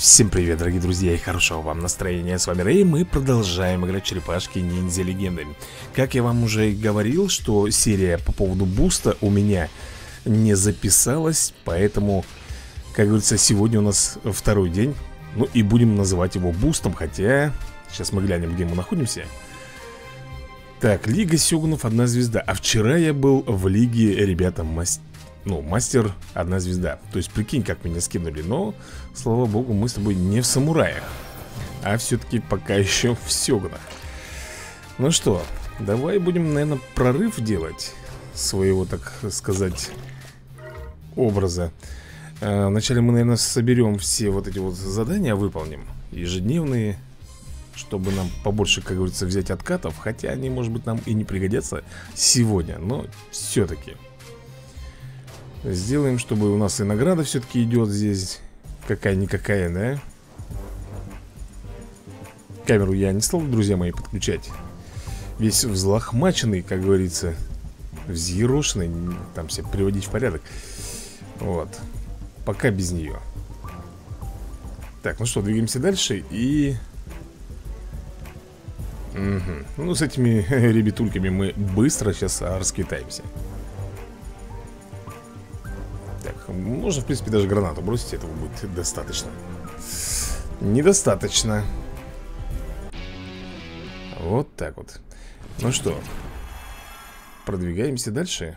Всем привет, дорогие друзья, и хорошего вам настроения. С вами Рэй, мы продолжаем играть в черепашки ниндзя легенды. Как я вам уже говорил, что серия по поводу буста у меня не записалась, поэтому, как говорится, сегодня у нас второй день. Ну и будем называть его бустом, хотя сейчас мы глянем, где мы находимся. Так, Лига Сёгунов 1 звезда. А вчера я был в Лиге, ребята, мастер 1 звезда. То есть прикинь, как меня скинули. Но, слава богу, мы с тобой не в самураях, а все-таки пока еще в Сёгунах. Ну что, давай будем, наверное, прорыв делать своего, так сказать, образа. Вначале мы, наверное, соберем все вот эти вот задания, выполним ежедневные, чтобы нам побольше, как говорится, взять откатов. Хотя они, может быть, нам и не пригодятся сегодня, но все-таки сделаем, чтобы у нас и награда все-таки идет здесь. Какая-никакая, да? Камеру я не стал, друзья мои, подключать. Весь взлохмаченный, как говорится, взъерошенный. Там все приводить в порядок. Вот. Пока без нее. Так, ну что, двигаемся дальше. И... Ну, с этими ребятульками мы быстро сейчас расквитаемся. Так, можно, в принципе, даже гранату бросить, этого будет достаточно. Недостаточно. Вот так вот. Ну что, продвигаемся дальше.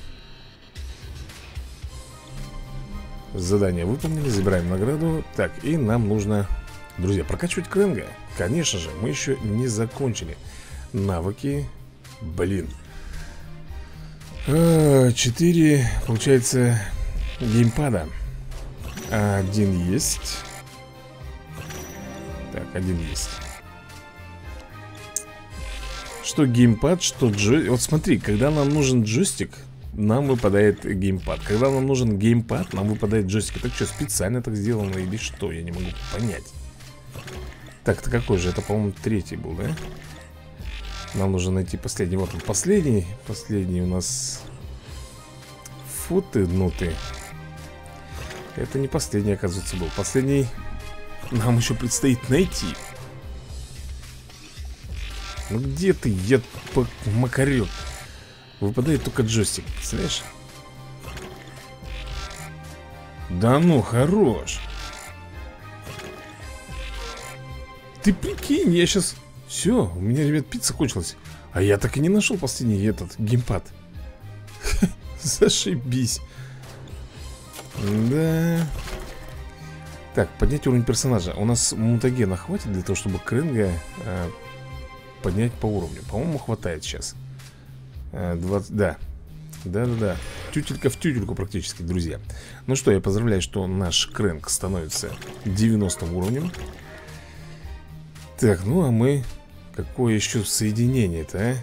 Задание выполнили, забираем награду. Так, и нам нужно, друзья, прокачивать Крэнга. Конечно же, мы еще не закончили. Навыки. Блин. 4, получается, геймпада. Один есть. Так, один есть. Что геймпад, что джойстик. Вот смотри, когда нам нужен джойстик, нам выпадает геймпад. Когда нам нужен геймпад, нам выпадает джойстик. Это что, специально так сделано или что? Я не могу понять. Так, это какой же? Это, по-моему, третий был, да? Нам нужно найти последний. Вот он, последний. Последний у нас... Фу ты, ну ты. Это не последний, оказывается, был. Последний нам еще предстоит найти. Ну где ты, я макарек? Выпадает только джойстик, представляешь? Да ну, хорош. Ты прикинь, я сейчас... Все, у меня, ребят, пицца кончилась. А я так и не нашел последний этот геймпад. Зашибись. Да. Так, поднять уровень персонажа. У нас мутагена хватит для того, чтобы Крэнга поднять по уровню. По-моему, хватает сейчас. 20, да. Да-да-да. Тютелька в тютельку практически, друзья. Ну что, я поздравляю, что наш Крэнг становится 90 уровнем. Так, ну а мы... Какое еще соединение-то, а?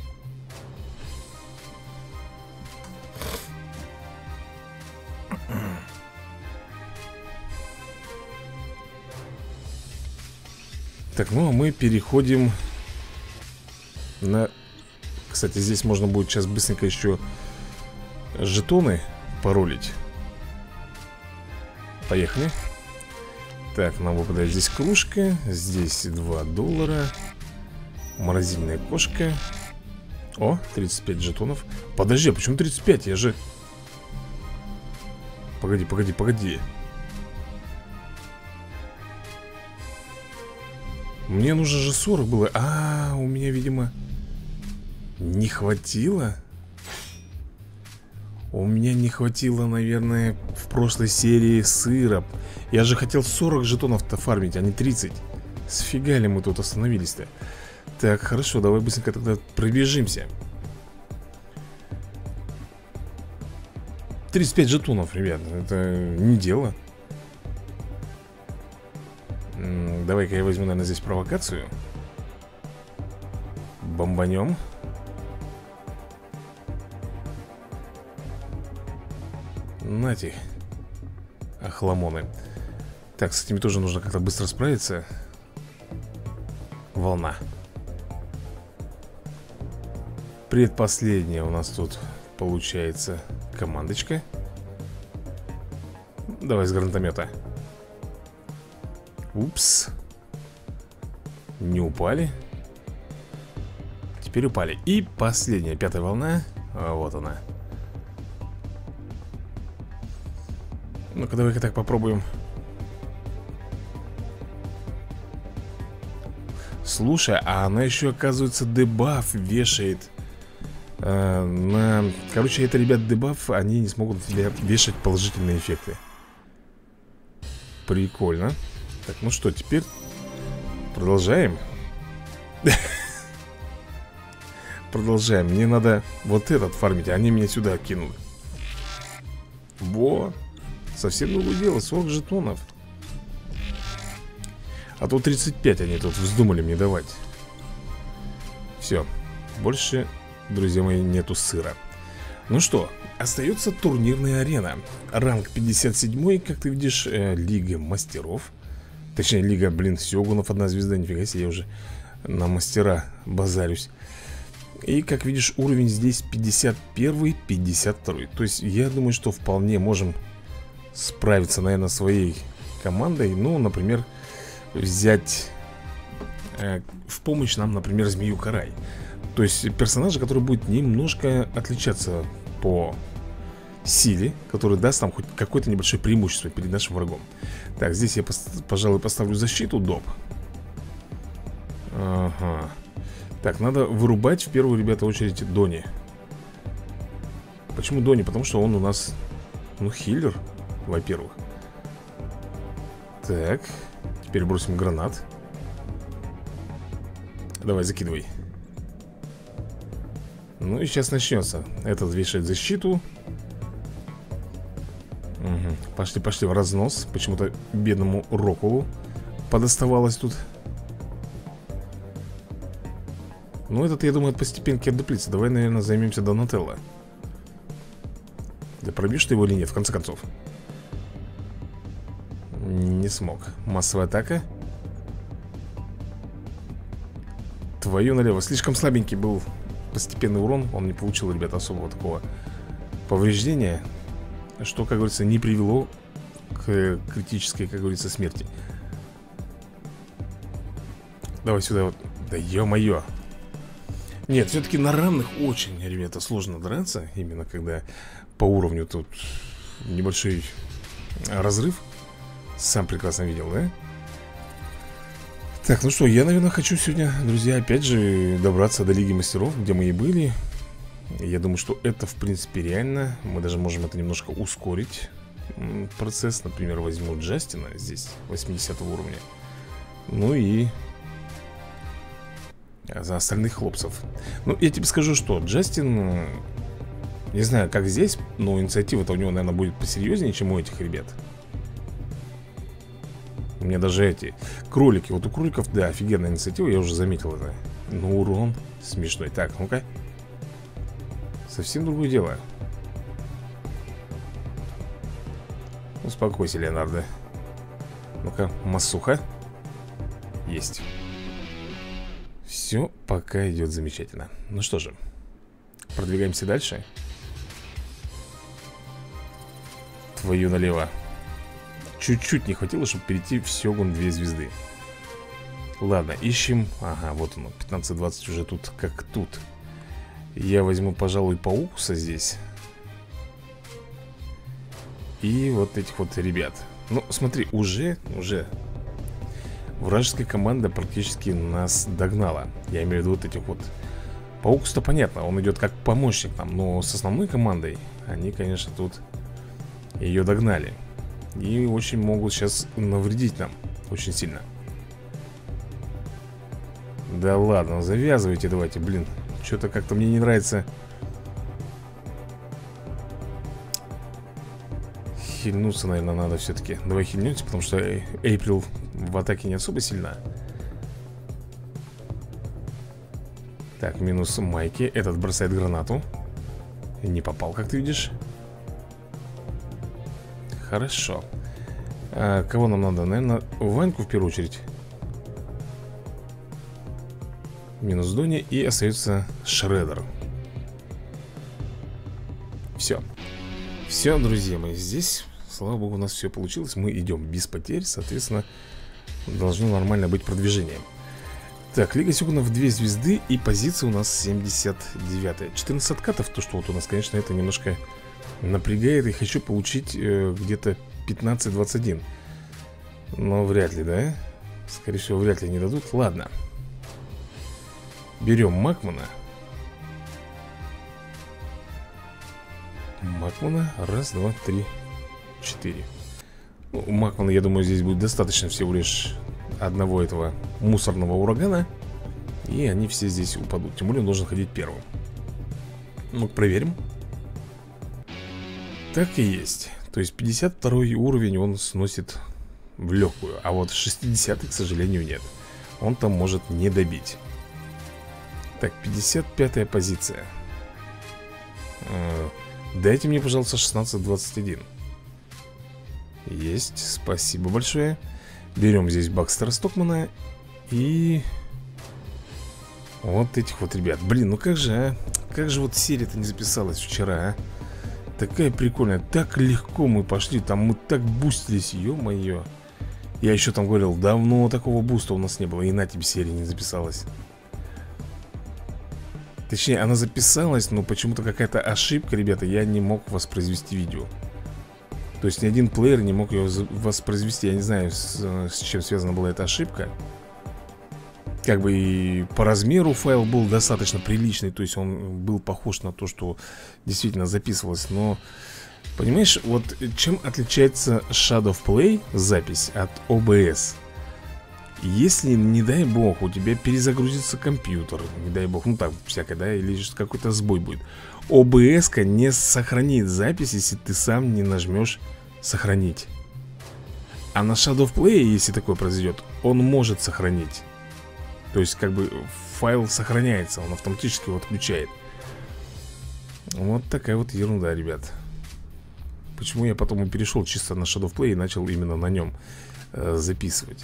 Так, ну а мы переходим на... Кстати, здесь можно будет сейчас быстренько еще жетоны паролить. Поехали. Так, нам выпадает здесь кружка. Здесь $2. Морозильная кошка. О, 35 жетонов. Подожди, а почему 35? Я же... Погоди. Мне нужно же 40 было. У меня, видимо, не хватило. У меня не хватило, наверное, в прошлой серии сыра. Я же хотел 40 жетонов-то фармить, а не 30. Сфига ли мы тут остановились-то? Так, хорошо, давай быстренько тогда пробежимся. 35 жетонов, ребят, это не дело. Давай-ка я возьму, наверное, здесь провокацию. Бомбанем. Нате. Охламоны. Так, с этими тоже нужно как-то быстро справиться. Волна. Предпоследняя у нас тут получается командочка. Давай с гранатомета. Упс. Не упали. Теперь упали. И последняя, 5-я волна. Вот она. Ну-ка, давай-ка так попробуем. Слушай, а она еще, оказывается, дебаф вешает Короче, это, ребят, дебаф. Они не смогут вешать положительные эффекты. Прикольно. Так, ну что, теперь продолжаем. Продолжаем. Мне надо вот этот фармить. Они меня сюда кинули. Во. Совсем другое дело. 40 жетонов. А то 35 они тут вздумали мне давать. Все. Больше, друзья мои, нету сыра. Ну что, остается турнирная арена. Ранг 57, как ты видишь, Лига мастеров. Точнее, Лига, блин, сёгунов, 1 звезда. Нифига себе, я уже на мастера базарюсь. И, как видишь, уровень здесь 51, 52. То есть, я думаю, что вполне можем справиться, наверное, своей командой. Ну, например, взять в помощь нам, например, Змею Карай. То есть, персонажа, который будет немножко отличаться по силе, который даст нам хоть какое-то небольшое преимущество перед нашим врагом. Так, здесь я, пожалуй, поставлю защиту, доп. Ага. Так, надо вырубать в первую, ребята, очередь Дони. Почему Дони? Потому что он у нас, ну, хиллер, во-первых. Так, теперь бросим гранат. Давай, закидывай. Ну и сейчас начнется. Этот вешает защиту. Угу. Пошли, пошли в разнос. Почему-то бедному Рокулу подоставалось тут. Ну, этот, я думаю, от постепенки отдуплится. Давай, наверное, займемся Донателло. Да пробьешь ты его или нет, в конце концов? Не смог. Массовая атака. Твою налево. Слишком слабенький был постепенный урон. Он не получил, ребята, особого такого повреждения, что, как говорится, не привело к критической, как говорится, смерти. Давай сюда вот. Да ё-моё. Нет, все-таки на равных очень, ребята, сложно драться. Именно когда по уровню тут небольшой разрыв. Сам прекрасно видел, да? Так, ну что, я, наверное, хочу сегодня, друзья, опять же добраться до Лиги Мастеров, где мы и были. Я думаю, что это, в принципе, реально. Мы даже можем это немножко ускорить процесс. Например, возьму Джастина здесь, 80 уровня. Ну и за остальных хлопцев. Ну, я тебе скажу, что Джастин, не знаю, как здесь, но инициатива-то у него, наверное, будет посерьезнее, чем у этих ребят. У меня даже эти кролики, вот у кроликов, да, офигенная инициатива, я уже заметил это. Ну, урон смешной. Так, ну-ка. Совсем другое дело. Успокойся, Леонардо. Ну-ка, массуха. Есть. Все пока идет замечательно. Ну что же, продвигаемся дальше. Твою налево. Чуть-чуть не хватило, чтобы перейти в Сёгун 2 звезды. Ладно, ищем. Ага, вот оно, 15-20 уже тут как тут. Я возьму, пожалуй, Паукуса здесь. И вот этих вот ребят. Ну, смотри, уже вражеская команда практически нас догнала. Я имею в виду вот этих вот. Паукус-то понятно, он идет как помощник нам. Но с основной командой они, конечно, тут ее догнали. И очень могут сейчас навредить нам. Очень сильно. Да ладно, завязывайте давайте, блин. Что-то как-то мне не нравится. Хильнуться, наверное, надо все-таки. Давай хильнемся, потому что Эйприл в атаке не особо сильна. Так, минус Майки. Этот бросает гранату. Не попал, как ты видишь. Хорошо. А кого нам надо? Наверное, Ваньку в первую очередь. Минус Дони. И остается Шреддер. Все. Все, друзья мои, здесь, слава богу, у нас все получилось. Мы идем без потерь, соответственно, должно нормально быть продвижение. Так, Лига Сёгунов 2 звезды. И позиция у нас 79-я. 14 откатов, то что вот у нас, конечно, это немножко напрягает. И хочу получить где-то 15-21. Но вряд ли, да? Скорее всего, вряд ли не дадут. Ладно. Берем Макмана. Макмана. Раз, два, три, 4. Ну, у Макмана, я думаю, здесь будет достаточно всего лишь одного этого мусорного урагана. И они все здесь упадут. Тем более он должен ходить первым. Ну-ка, проверим. Так и есть. То есть 52 уровень он сносит в легкую. А вот 60-й, к сожалению, нет. Он там может не добить. Так, 55-я позиция. Дайте мне, пожалуйста, 16-21. Есть, спасибо большое. Берем здесь Бакстера Стокмана. И вот этих вот ребят. Блин, ну как же, а? Как же вот серия-то не записалась вчера, а? Такая прикольная. Так легко мы пошли. Там мы так бустились, ё-моё. Я еще там говорил, давно такого буста у нас не было. И на тебе серия не записалась. Точнее, она записалась, но почему-то какая-то ошибка, ребята. Я не мог воспроизвести видео. То есть ни один плеер не мог ее воспроизвести. Я не знаю, с чем связана была эта ошибка. Как бы и по размеру файл был достаточно приличный. То есть он был похож на то, что действительно записывалось. Но, понимаешь, вот чем отличается Shadow Play запись от OBS? Если, не дай бог, у тебя перезагрузится компьютер, не дай бог, ну там всякое, да, или какой-то сбой будет, OBS-ка не сохранит запись, если ты сам не нажмешь сохранить. А на Shadow Play, если такое произойдет, он может сохранить. То есть как бы файл сохраняется, он автоматически его отключает. Вот такая вот ерунда, ребят. Почему я потом и перешел чисто на Shadow Play и начал именно на нем записывать.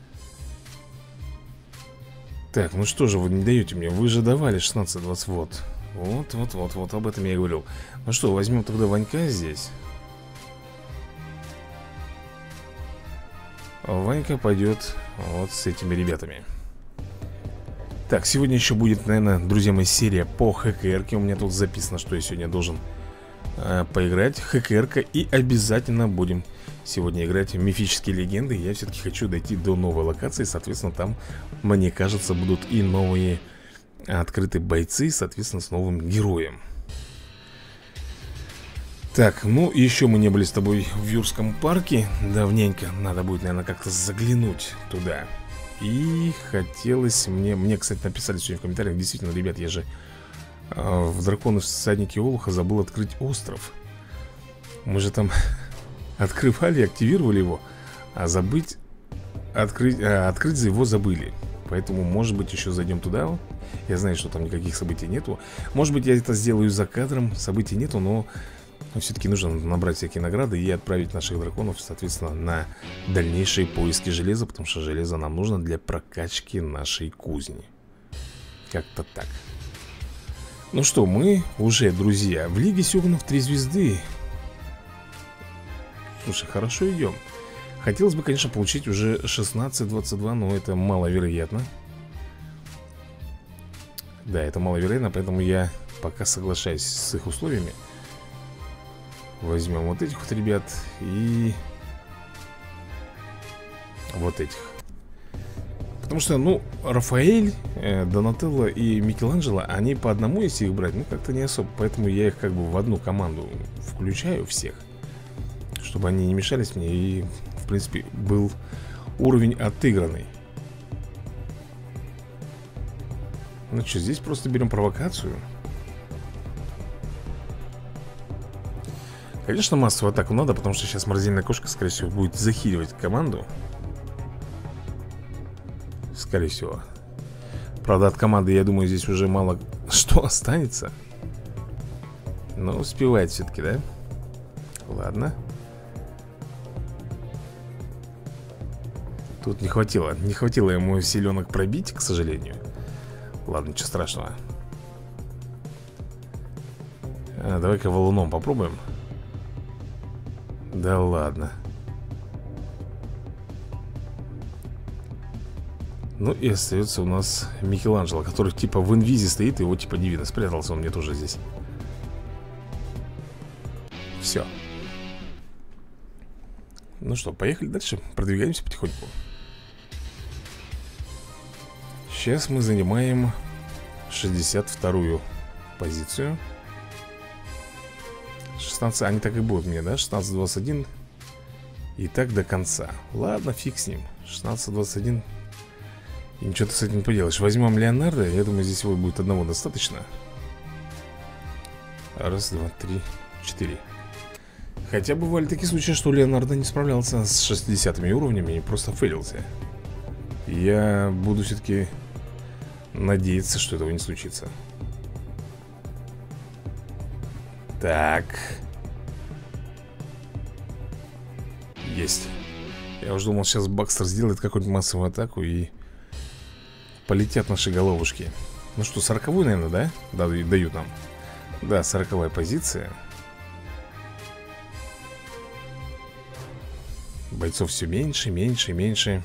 Так, ну что же вы не даете мне? Вы же давали 16-20, вот, об этом я и говорил. Ну что, возьмем тогда Ванька здесь. Ванька пойдет вот с этими ребятами. Так, сегодня еще будет, наверное, друзья мои, серия по ХКР-ке. У меня тут записано, что я сегодня должен поиграть. ХКР-ка, и обязательно будем сегодня играть в мифические легенды. Я все-таки хочу дойти до новой локации. Соответственно, там, мне кажется, будут и новые открытые бойцы, соответственно, с новым героем. Так, ну еще мы не были с тобой в Юрском парке. Давненько, надо будет, наверное, как-то заглянуть туда. И хотелось мне, кстати, написали сегодня в комментариях. Действительно, ребят, я же в Драконы всадники Олуха забыл открыть остров. Мы же там открывали, активировали его, а забыть открыть за его забыли. Поэтому, может быть, еще зайдем туда. Я знаю, что там никаких событий нету. Может быть, я это сделаю за кадром. Событий нету, но все-таки нужно набрать всякие награды и отправить наших драконов, соответственно, на дальнейшие поиски железа. Потому что железо нам нужно для прокачки нашей кузни. Как-то так. Ну что, мы уже, друзья, в Лиге Сёгунов 3 звезды. Слушай, хорошо идем. Хотелось бы, конечно, получить уже 16-22, но это маловероятно. Да, это маловероятно, поэтому я пока соглашаюсь с их условиями. Возьмем вот этих вот ребят и вот этих. Потому что, ну, Рафаэль, Донателло и Микеланджело, они по одному, если их брать, ну, как-то не особо. Поэтому я их как бы в одну команду включаю всех, чтобы они не мешались мне и, в принципе, был уровень отыгранный. Ну что, здесь просто берем провокацию. Конечно, массовую атаку надо, потому что сейчас морозильная кошка, скорее всего, будет захиливать команду. Скорее всего. Правда, от команды, я думаю, здесь уже мало что останется. Но успевает все-таки, да? Ладно. Тут не хватило ему силенок пробить, к сожалению. Ладно, ничего страшного. Давай-ка валуном попробуем. Да ладно. Ну и остается у нас Микеланджело, который типа в инвизе стоит. Его типа не видно, спрятался он мне тоже здесь. Все. Ну что, поехали дальше. Продвигаемся потихоньку. Сейчас мы занимаем 62-ю позицию. 16, они так и будут мне, да? 16-21. И так до конца. Ладно, фиг с ним. 16-21. И ничего ты с этим не поделаешь. Возьмем Леонардо. Я думаю, здесь его будет одного достаточно. Раз, два, три, 4. Хотя бывали такие случаи, что Леонардо не справлялся с 60-ми уровнями и просто фейлился. Я буду все-таки надеяться, что этого не случится. Так. Есть. Я уже думал, сейчас Бакстер сделает какую-нибудь массовую атаку и полетят наши головушки. Ну что, 40-ю, наверное, да? Да, дают нам. Да, 40-я позиция. Бойцов все меньше, меньше, меньше.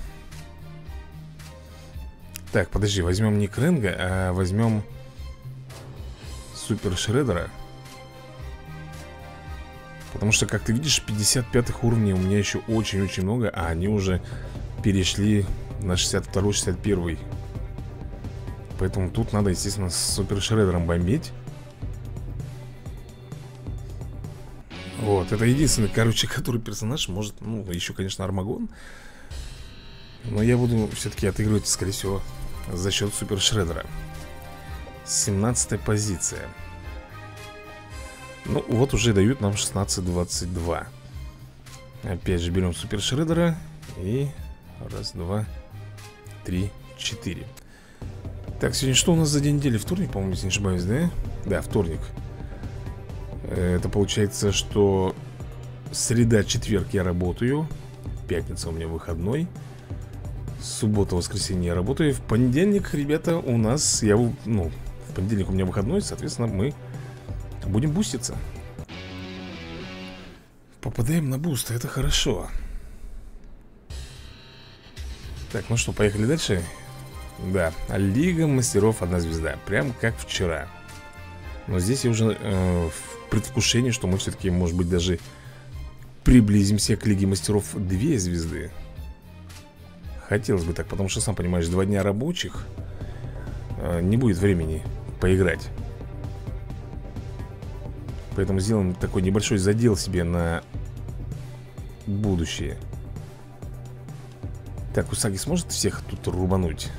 Так, подожди, возьмем не Крэнга, а возьмем Супер Шреддера. Потому что, как ты видишь, 55-х уровней у меня еще очень-очень много. А они уже перешли на 62-й, 61-й. Поэтому тут надо, естественно, с Супер Шреддером бомбить. Вот, это единственный, короче, который персонаж может, ну, еще, конечно, Армагон. Но я буду все-таки отыгрывать, скорее всего, за счет Супер Шреддера. 17-я позиция. Ну, вот уже дают нам 16-22. Опять же берем Супер Шреддера. И раз, два, три, 4. Так, сегодня что у нас за день недели? Вторник, по-моему, если не ошибаюсь, да? Да, вторник. Это получается, что среда, четверг я работаю. Пятница у меня выходной. Суббота, воскресенье я работаю. В понедельник, ребята, у нас в понедельник у меня выходной. Соответственно, мы будем буститься. Попадаем на буст, это хорошо. Так, ну что, поехали дальше. Да, Лига Мастеров 1 звезда. Прям как вчера. Но здесь я уже в предвкушении, что мы все-таки, может быть, даже приблизимся к Лиге Мастеров 2 звезды. Хотелось бы так, потому что, сам понимаешь, 2 дня рабочих, не будет времени поиграть. Поэтому сделаем такой небольшой задел себе на будущее. Так, Усаги сможет всех тут рубануть?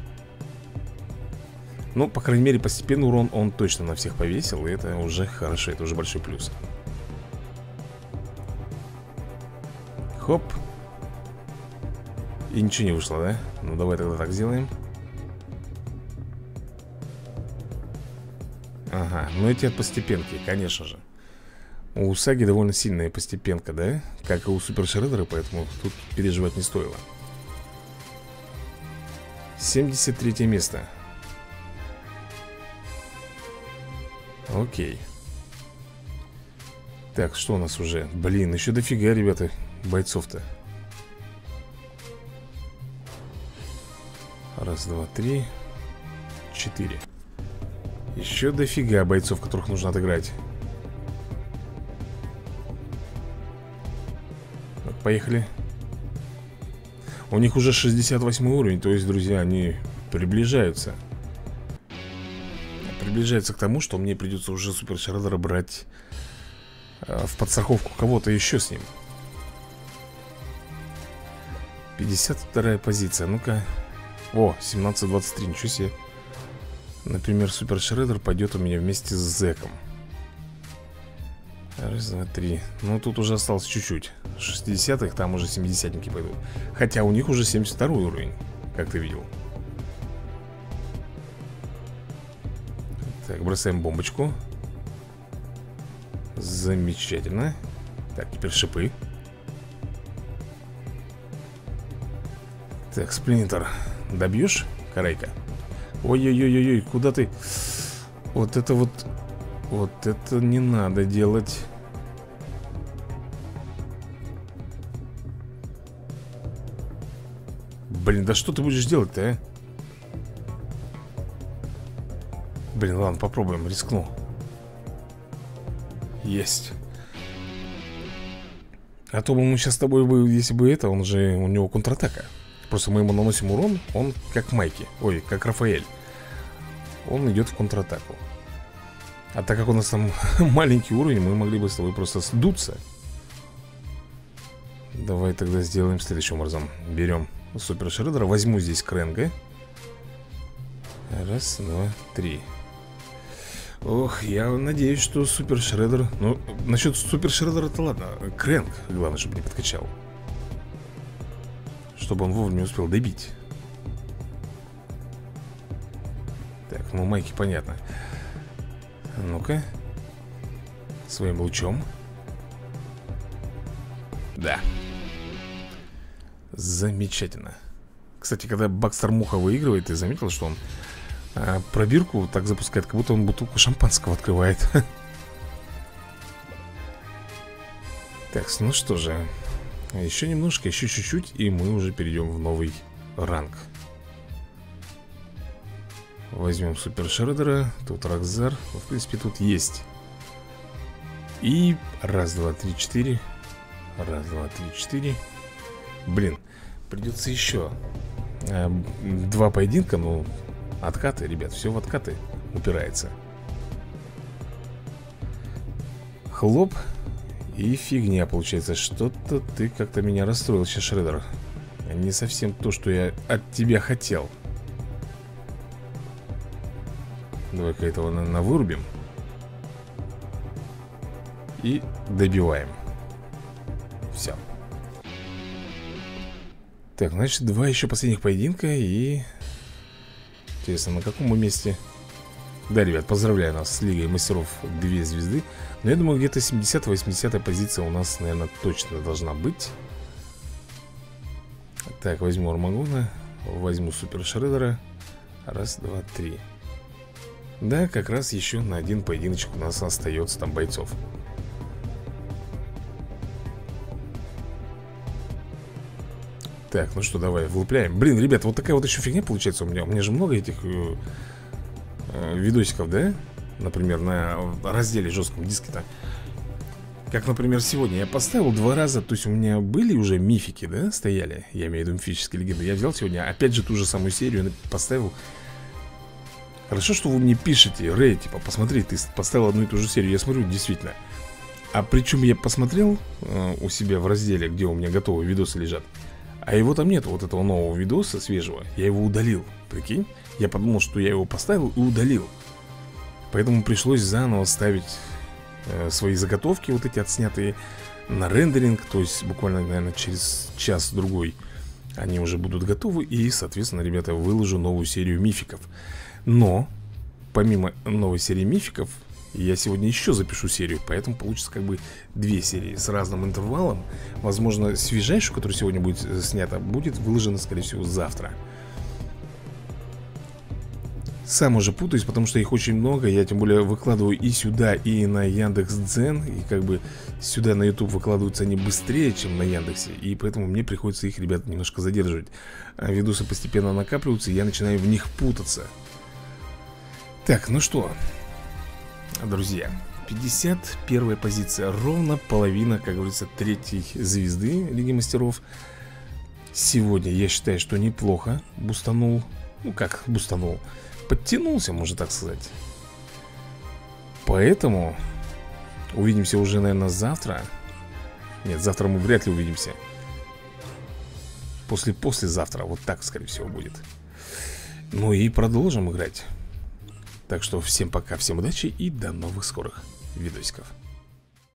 Ну, по крайней мере, постепенный урон он точно на всех повесил. И это уже хорошо, это уже большой плюс. Хоп. И ничего не вышло, да? Ну, давай тогда так сделаем. Ага, ну эти от постепенки, конечно же. У Усаги довольно сильная постепенка, да? Как и у Супер Шреддера, поэтому тут переживать не стоило. 73 место. Окей. Так, что у нас уже? Блин, еще дофига, ребята, бойцов-то. Раз, два, три, 4. Еще дофига бойцов, которых нужно отыграть. Так, поехали. У них уже 68 уровень. То есть, друзья, они приближаются. Приближается к тому, что мне придется уже Супер Шреддера брать в подстраховку кого-то еще с ним. 52-я позиция. Ну-ка. О, 17-23, ничего себе. Например, Супер Шреддер пойдет у меня вместе с Зеком. Раз, два, 3. Ну, тут уже осталось чуть-чуть. 60-х, там уже 70-ники пойдут. Хотя у них уже 72-й уровень, как ты видел. Так, бросаем бомбочку. Замечательно. Так, теперь шипы. Так, Сплинтер. Добьешь, Карайка? Ой-ой-ой-ой, куда ты? Вот это вот... Вот это не надо делать. Блин, да что ты будешь делать-то, а? Блин, ладно, попробуем, рискну. Есть. А то бы мы сейчас с тобой, если бы это, он же, у него контратака. Просто мы ему наносим урон, он как Майки. Ой, как Рафаэль. Он идет в контратаку. А так как у нас там маленький уровень, мы могли бы с тобой просто сдуться. Давай тогда сделаем следующим образом. Берем Супер Шреддера, возьму здесь Крэнга. Раз, два, три. Ох, я надеюсь, что Супер Шреддер... Ну, насчет Супер Шреддера-то ладно. Крэнг, главное, чтобы не подкачал. Чтобы он вовремя успел добить. Так, ну Майки понятно. Ну-ка. Своим лучом. Да. Замечательно. Кстати, когда Бакстер Муха выигрывает, ты заметил, что он пробирку так запускает, как будто он бутылку шампанского открывает. Так, ну что же. Еще немножко, еще чуть-чуть, и мы уже перейдем в новый ранг. Возьмем Супер Шреддера. Тут Рокзар. В принципе, тут есть. И раз, два, три, четыре. Раз, два, три, четыре. Блин, придется еще два поединка, ну... Откаты, ребят, все в откаты упирается. Хлоп. И фигня получается. Что-то ты как-то меня расстроил сейчас, Шреддер. Не совсем то, что я от тебя хотел. Давай-ка этого, наверное, вырубим. И добиваем. Все. Так, значит, два еще последних поединка. И... Интересно, на каком мы месте? Да, ребят, поздравляю нас с Лигой Мастеров 2 звезды. Но я думаю, где-то 70-80 позиция у нас, наверное, точно должна быть. Так, возьму Армагона. Возьму Супер Шреддера. Раз, два, три. Да, как раз еще на один поединочек у нас остается там бойцов. Так, ну что, давай, влупляем. Блин, ребят, вот такая вот еще фигня получается у меня. У меня же много этих видосиков, да? Например, на разделе жестком диске-то. Как, например, сегодня я поставил 2 раза. То есть у меня были уже мифики, да, стояли. Я имею в виду мифические легенды. Я взял сегодня, опять же, ту же самую серию поставил. Хорошо, что вы мне пишете, Рэй, типа, посмотри, ты поставил одну и ту же серию. Я смотрю, действительно. А причем я посмотрел у себя в разделе, где у меня готовые видосы лежат. А его там нет, вот этого нового видоса свежего. Я его удалил, прикинь. Я подумал, что я его поставил и удалил. Поэтому пришлось заново ставить свои заготовки, вот эти отснятые, на рендеринг. То есть буквально, наверное, через час-другой они уже будут готовы. И, соответственно, ребята, выложу новую серию мификов. Но, помимо новой серии мификов, я сегодня еще запишу серию. Поэтому получится как бы 2 серии с разным интервалом. Возможно, свежайшую, которая сегодня будет снята, будет выложена, скорее всего, завтра. Сам уже путаюсь, потому что их очень много. Я тем более выкладываю и сюда, и на Яндекс.Дзен. И как бы сюда на YouTube выкладываются они быстрее, чем на Яндексе. И поэтому мне приходится их, ребят, немножко задерживать. А видосы постепенно накапливаются, и я начинаю в них путаться. Так, ну что, друзья, 51-я позиция. Ровно половина, как говорится, 3-й звезды Лиги Мастеров. Сегодня я считаю, что неплохо бустанул. Ну как бустанул, подтянулся, можно так сказать. Поэтому увидимся уже, наверное, завтра. Нет, завтра мы вряд ли увидимся. Послезавтра, вот так, скорее всего, будет. Ну и продолжим играть. Так что всем пока, всем удачи и до новых скорых видосиков.